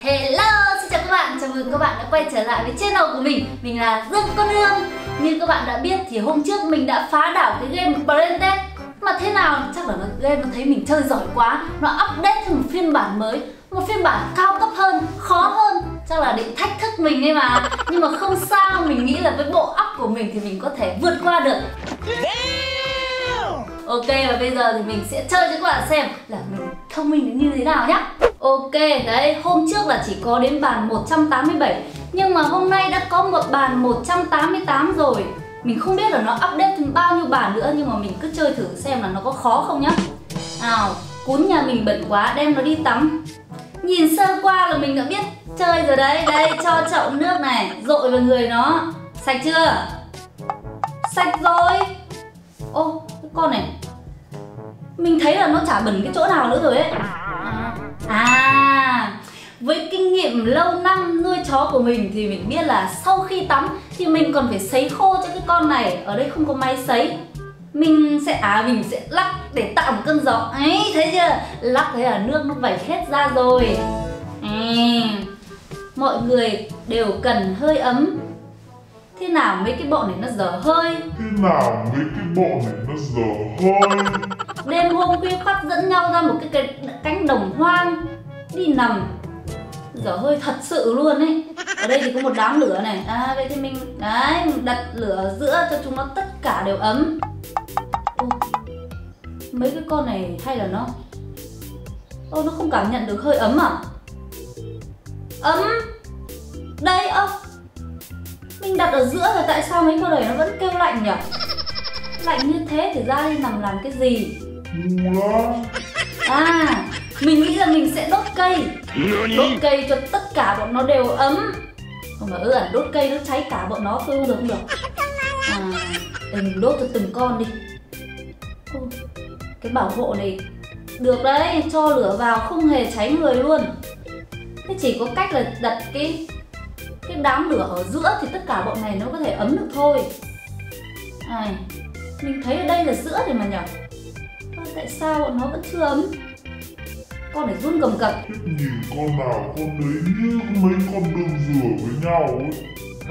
Hello, xin chào các bạn, chào mừng các bạn đã quay trở lại với channel của mình. Mình là Dương Con Hương. Như các bạn đã biết thì hôm trước mình đã phá đảo cái game Brain Test. Mà thế nào, chắc là game nó thấy mình chơi giỏi quá, nó update thêm một phiên bản mới, một phiên bản cao cấp hơn, khó hơn. Chắc là định thách thức mình ấy mà. Nhưng mà không sao, mình nghĩ là với bộ óc của mình thì mình có thể vượt qua được. Ok, và bây giờ thì mình sẽ chơi cho các bạn xem là mình thông minh đến như thế nào nhá. Ok, đấy, hôm trước là chỉ có đến bàn 187, nhưng mà hôm nay đã có một bàn 188 rồi. Mình không biết là nó update thêm bao nhiêu bàn nữa, nhưng mà mình cứ chơi thử xem là nó có khó không nhá. Nào, cún nhà mình bẩn quá, đem nó đi tắm. Nhìn sơ qua là mình đã biết chơi rồi đấy. Đây, cho chậu nước này, dội vào người nó. Sạch chưa? Sạch rồi. Ô, cái con này mình thấy là nó chả bẩn cái chỗ nào nữa rồi ấy. Với kinh nghiệm lâu năm nuôi chó của mình thì mình biết là sau khi tắm thì mình còn phải sấy khô cho cái con này. Ở đây không có máy sấy. Mình sẽ lắc để tạo một cơn gió. Ấy, thấy chưa? Lắc thấy là nước nó vẩy hết ra rồi. Mọi người đều cần hơi ấm. Thế nào mấy cái bọn này nó dở hơi? Đêm hôm khuya khoắt dẫn nhau ra một cái cánh đồng hoang đi nằm, dở hơi thật sự luôn ấy. Ở đây thì có một đám lửa này. Vậy thì mình đặt lửa giữa cho chúng nó tất cả đều ấm. Mấy cái con này hay là nó nó không cảm nhận được hơi ấm à? Ấm đây. Mình đặt ở giữa rồi tại sao mấy con này nó vẫn kêu lạnh nhỉ? Lạnh như thế thì ra đi nằm làm cái gì? Mình nghĩ là mình sẽ đốt cây. Đốt cây cho tất cả bọn nó đều ấm. Không phải đốt cây nó cháy cả bọn nó thôi, không được. Để mình đốt cho từng con đi. Cái bảo hộ này được đấy, cho lửa vào không hề cháy người luôn. Thế chỉ có cách là đặt cái đám lửa ở giữa thì tất cả bọn này nó có thể ấm được thôi. Mình thấy ở đây là giữa rồi mà nhỉ? Tại sao bọn nó vẫn chưa ấm? Con này run cầm cập. Nhìn con nào con đấy như mấy con đương rửa với nhau ấy.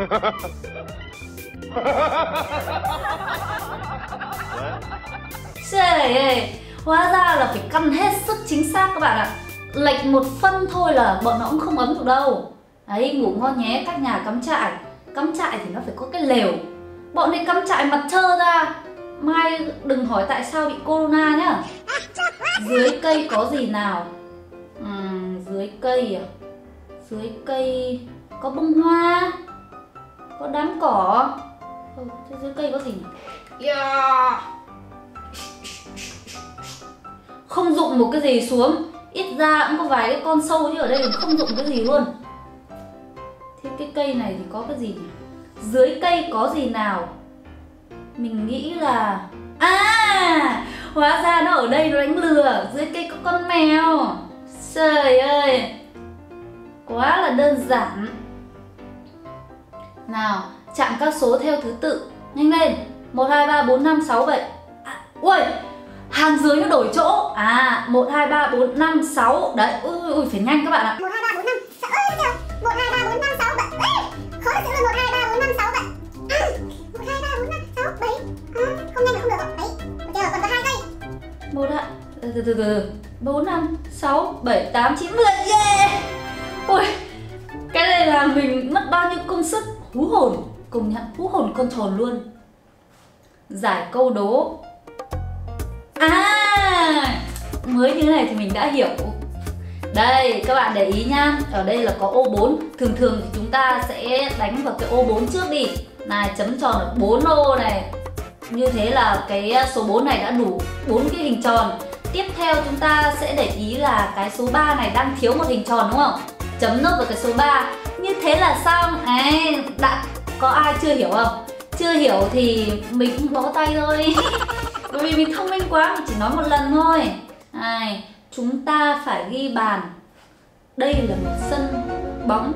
Trời ơi, hóa ra là phải căn hết sức chính xác các bạn ạ. Lệch một phân thôi là bọn nó cũng không ấm được đâu. Đấy, ngủ ngon nhé các nhà cắm trại. Cắm trại thì nó phải có cái lều. Bọn này cắm trại mặt trơ ra, mai đừng hỏi tại sao bị corona nhá. Dưới cây có gì nào? Dưới cây à? Dưới cây có bông hoa, có đám cỏ. Thế dưới cây có gì nhỉ? Không dụng một cái gì xuống. Ít ra cũng có vài cái con sâu chứ ở đây không dụng cái gì luôn. Thế cái cây này thì có cái gì nhỉ? Dưới cây có gì nào? Mình nghĩ là hóa ra nó ở đây nó đánh lừa. Dưới cây có con mèo. Trời ơi, quá là đơn giản. Nào, chạm các số theo thứ tự. Nhanh lên. 1, 2, 3, 4, 5, 6, 7. Ui, hàng dưới nó đổi chỗ. 1, 2, 3, 4, 5, 6. Đấy, ui, phải nhanh các bạn ạ. 1, 2, 3, 4, 5, 6. 1, 2, 3, 4, 5, 6, 7. Khó chịu luôn. 1, 2, 3, 4, 5, 6, 7. 1, 2, 3, 4, 5, 6, 7. Không nhanh là không được rồi. Đấy, ok rồi, còn có 2 giây. 1, 2, từ 4, 5, 6, 7, 8, 9, 10. Yeah. Ui, cái này là mình mất bao nhiêu công sức. Hú hồn, công nhận hú hồn con tròn luôn. Giải câu đố. Mới như thế này thì mình đã hiểu. Đây, các bạn để ý nhá. Ở đây là có ô 4. Thường thì chúng ta sẽ đánh vào cái ô 4 trước đi. Này, chấm tròn ở 4 ô này. Như thế là cái số 4 này đã đủ 4 cái hình tròn. Tiếp theo chúng ta sẽ để ý là cái số 3 này đang thiếu một hình tròn đúng không? Chấm nốt vào cái số 3. Như thế là xong. Đã có ai chưa hiểu không? Chưa hiểu thì mình cũng bó tay thôi. Bởi vì mình thông minh quá, mình chỉ nói một lần thôi. Chúng ta phải ghi bàn. Đây là một sân bóng.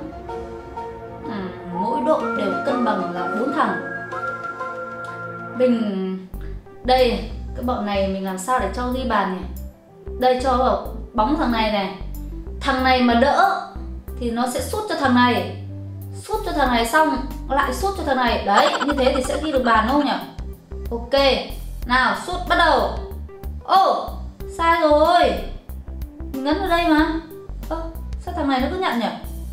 Mỗi đội đều cân bằng là 4 thằng. Đây, cái bọn này mình làm sao để cho ghi bàn nhỉ? Đây, cho vào bóng thằng này này. Thằng này mà đỡ thì nó sẽ sút cho thằng này. Sút cho thằng này xong lại sút cho thằng này. Đấy, như thế thì sẽ ghi được bàn đúng không nhỉ? Ok. Nào, sút bắt đầu. Ô, sai rồi. Mình nhấn vào đây mà. Sao thằng này nó cứ nhận nhỉ?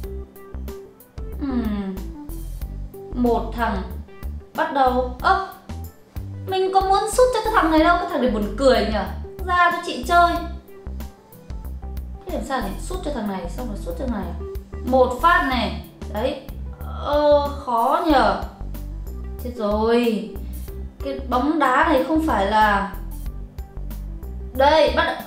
Một thằng bắt đầu. Mình có muốn sút cho cái thằng này đâu. Cái thằng này buồn cười nhỉ. Ra cho chị chơi. Thế làm sao nhỉ? Sút cho thằng này xong rồi sút cho thằng này. Một phát này. Đấy. Khó nhờ. Chết rồi. Cái bóng đá này không phải là. Đây, bắt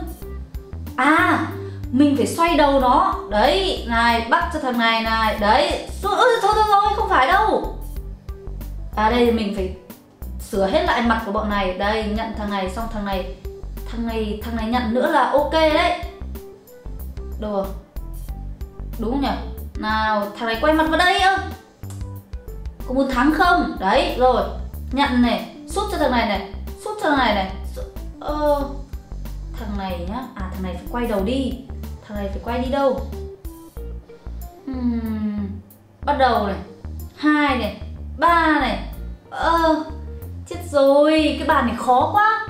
mình phải xoay đầu nó. Đấy, này, bắt cho thằng này này. Đấy, thôi không phải đâu. Đây mình phải sửa hết lại mặt của bọn này. Đây, nhận thằng này xong thằng này nhận nữa là ok đấy. Đùa. Đúng không nhỉ? Nào, thằng này quay mặt vào đây ơ. Có muốn thắng không? Đấy, rồi. Nhận này, sút cho thằng này này. Sút cho thằng này này. Thằng này nhá. Thằng này phải quay đầu đi. Thằng này phải quay đi đâu? Bắt đầu này. 2 này, 3 này. Chết rồi, cái bàn này khó quá.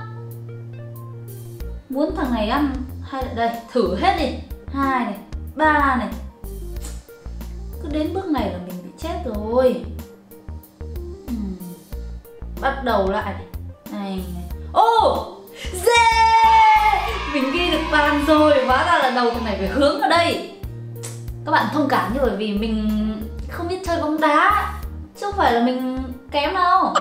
Muốn thằng này ăn hay là đây, thử hết đi. 2 này, 3 này. Cứ đến bước này là mình bị chết rồi. Bắt đầu lại này. Mình ghi được bàn rồi. Hóa ra là đầu thằng này phải hướng ở đây. Các bạn thông cảm như bởi vì mình không biết chơi bóng đá, chứ không phải là mình kém đâu.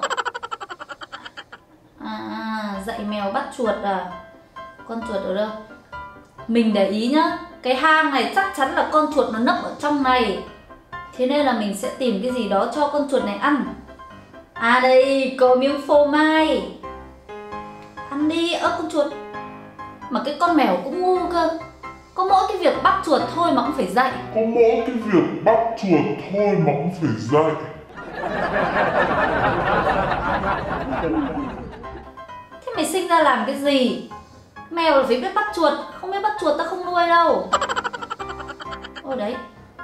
Dạy mèo bắt chuột à? Con chuột ở đâu? Mình để ý nhá. Cái hang này chắc chắn là con chuột nó nấp ở trong này. Thế nên là mình sẽ tìm cái gì đó cho con chuột này ăn. Đây, có miếng phô mai. Ăn đi, con chuột. Mà cái con mèo cũng ngu cơ. Có mỗi cái việc bắt chuột thôi mà cũng phải dạy. Thế mày sinh ra làm cái gì? Mèo là phải biết bắt chuột. Không biết bắt chuột ta không nuôi đâu. Ôi đấy.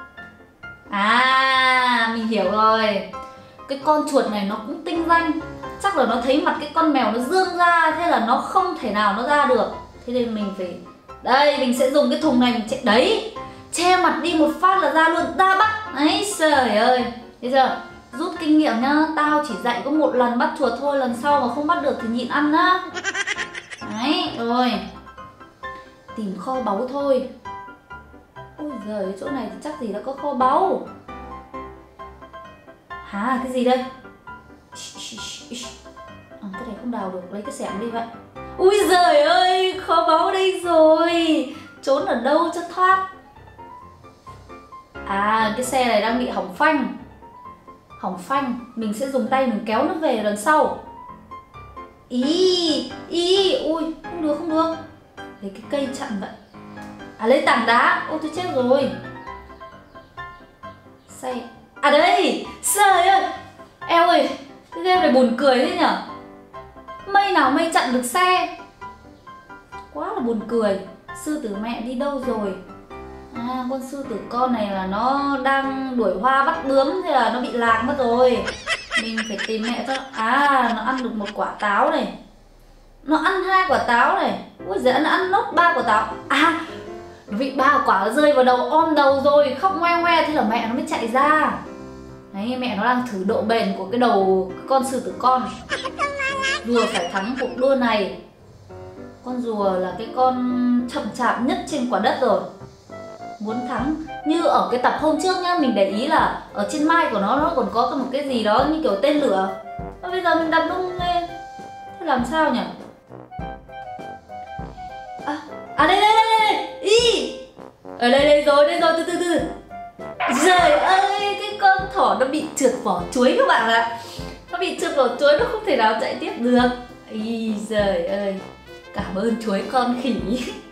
Mình hiểu rồi. Cái con chuột này nó cũng tinh danh. Chắc là nó thấy mặt cái con mèo nó dương ra. Thế là nó không thể nào nó ra được. Thế nên mình phải. Đây, mình sẽ dùng cái thùng này mình chạy. Đấy, che mặt đi một phát là ra luôn. Ta bắt. Đấy, trời ơi. Bây giờ rút kinh nghiệm nhá. Tao chỉ dạy có một lần bắt chuột thôi. Lần sau mà không bắt được thì nhịn ăn nhá. Đấy, rồi. Tìm kho báu thôi. Ôi giời, chỗ này thì chắc gì đã có kho báu. Cái gì đây? Cái này không đào được, lấy cái xẻng đi vậy. Ui giời ơi, kho báu đây rồi. Trốn ở đâu cho thoát. Cái xe này đang bị hỏng phanh. Mình sẽ dùng tay mình kéo nó về lần sau. Ui, không được. Lấy cái cây chặn vậy. Lấy tảng đá. Ôi tôi chết rồi. Xe. Đây, trời ơi. Eo ơi, cái game này buồn cười thế nhở. Mây nào mây chặn được xe. Quá là buồn cười. Sư tử mẹ đi đâu rồi? Con sư tử con này là nó đang đuổi hoa bắt bướm. Thế là nó bị lạc mất rồi. Mình phải tìm mẹ cho. Nó ăn được một quả táo này. Nó ăn 2 quả táo này. Ui giời, nó ăn nốt 3 quả táo. Nó bị 3 quả nó rơi vào đầu, ôm đầu rồi, khóc ngoe ngoe. Thế là mẹ nó mới chạy ra. Đấy, mẹ nó đang thử độ bền của cái đầu con sư tử con. Rùa phải thắng cuộc đua này. Con rùa là cái con chậm chạp nhất trên quả đất rồi. Muốn thắng. Như ở cái tập hôm trước nhá, mình để ý là ở trên mai của nó còn có một cái gì đó như kiểu tên lửa. Và bây giờ mình đặt lung lên. Thế làm sao nhỉ? Đây. Ở đây rồi, từ. Trời ơi, cái con thỏ nó bị trượt vỏ chuối các bạn ạ. Nó bị trượt vỏ chuối, nó không thể nào chạy tiếp được. Trời ơi, cảm ơn chuối con khỉ.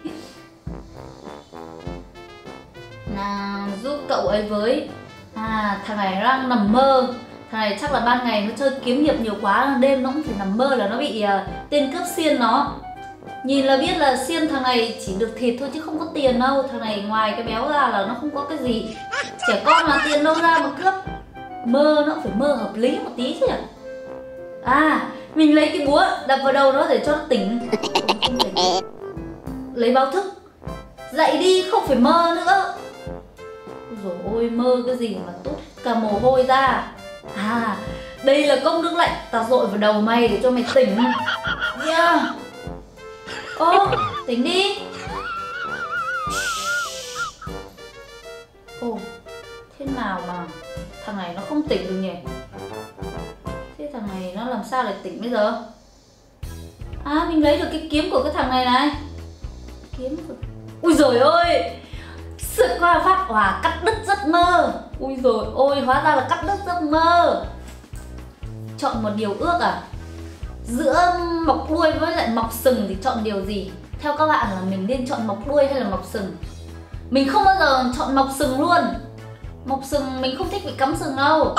Nào, giúp cậu ấy với. Thằng này đang nằm mơ. Thằng này chắc là ban ngày nó chơi kiếm hiệp nhiều quá, đêm nó cũng phải nằm mơ là nó bị tên cướp xiên nó. Nhìn là biết là xiên thằng này chỉ được thịt thôi chứ không có tiền đâu. Thằng này ngoài cái béo ra là nó không có cái gì. Trẻ con mà tiền đâu ra mà cướp. Mơ nó cũng phải mơ hợp lý một tí chứ. À, mình lấy cái búa đập vào đầu nó để cho nó tỉnh. Lấy báo thức. Dậy đi, không phải mơ nữa. Rồi ôi, mơ cái gì mà tút cả mồ hôi ra. À, đây là cốc nước lạnh tao dội vào đầu mày để cho mày tỉnh. Yeah. Ô, tỉnh đi. Ồ, thế nào mà thằng này nó không tỉnh được nhỉ? Thế thằng này nó làm sao để tỉnh bây giờ? À, mình lấy được cái kiếm của cái thằng này này. Kiếm của... Ui dồi ôi, sượt qua phát hỏa cắt đứt giấc mơ. Ui dồi ôi, hóa ra là cắt đứt giấc mơ. Chọn một điều ước à? Giữa mọc đuôi với lại mọc sừng thì chọn điều gì? Theo các bạn là mình nên chọn mọc đuôi hay là mọc sừng? Mình không bao giờ chọn mọc sừng luôn. Mọc sừng mình không thích bị cắm sừng đâu.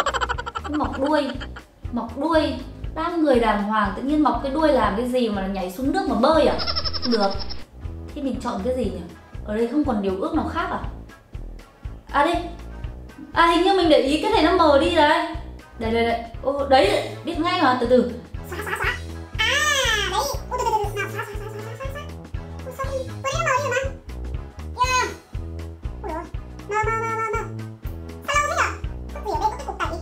Mọc đuôi đang người đàng hoàng tự nhiên mọc cái đuôi làm cái gì mà nhảy xuống nước mà bơi à? Được. Thế mình chọn cái gì nhỉ? Ở đây không còn điều ước nào khác à? À đây. À hình như mình để ý cái này nó mờ đi đấy. Đây. Ô, đấy, biết ngay mà, từ từ. Xóa. À, đấy. Ôi, từ từ. Nào, xóa. Ôi, sao đi? Tôi thấy nó mờ đi rồi mà. Yeah. Ôi ôi. Mờ. Sao lâu thế nhở? Có gì ở đây có cái cục tẩy.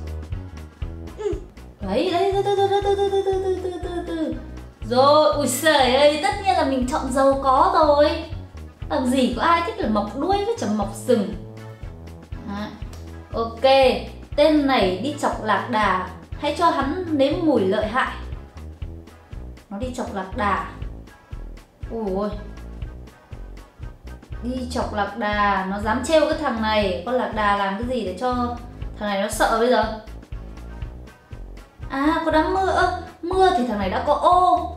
Đấy, từ. Rồi, ui giời ơi, tất nhiên là mình chọn giàu có rồi. Làm gì có ai thích là mọc đuôi với chẳng mọc sừng. À, ok, tên này đi chọc lạc đà. Hãy cho hắn nếm mùi lợi hại. Nó đi chọc lạc đà. Ui, đi chọc lạc đà. Nó dám trêu cái thằng này. Con lạc đà làm cái gì để cho thằng này nó sợ bây giờ? À, có đám mưa. Mưa thì thằng này đã có ô.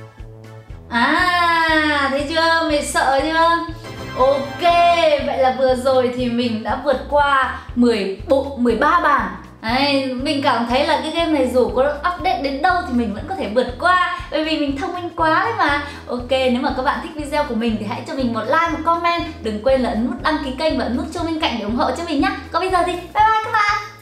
À, thấy chưa? Mày sợ chưa? Ok, vậy là vừa rồi thì mình đã vượt qua 13 bản. Đấy, mình cảm thấy là cái game này dù có update đến đâu thì mình vẫn có thể vượt qua. Bởi vì mình thông minh quá đấy mà. Ok, nếu mà các bạn thích video của mình thì hãy cho mình một like, một comment. Đừng quên là ấn nút đăng ký kênh và ấn nút chuông bên cạnh để ủng hộ cho mình nhé. Còn bây giờ thì bye bye các bạn.